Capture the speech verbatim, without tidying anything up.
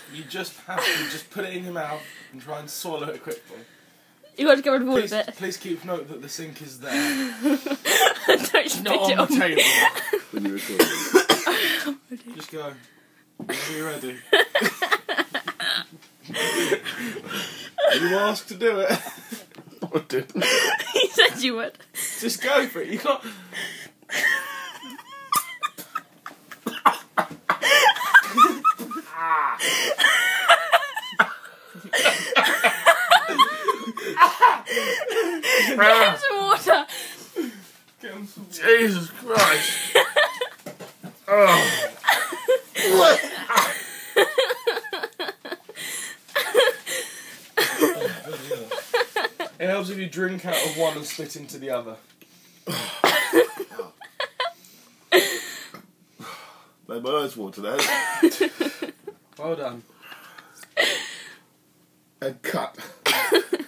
You just have to just put it in your mouth and try and swallow it quickly. You got to get rid of all Please, of it. please keep note that the sink is there. Don't spit Not it on the on table. When you record. Just go. Whenever you're ready. You asked to do it. I didn't. You said you would. Just go for it. You can't. Get him some water. Get on some... Jesus Christ. Oh. It helps if you drink out of one and spit into the other. Made my eyes water there. Well done. And cut.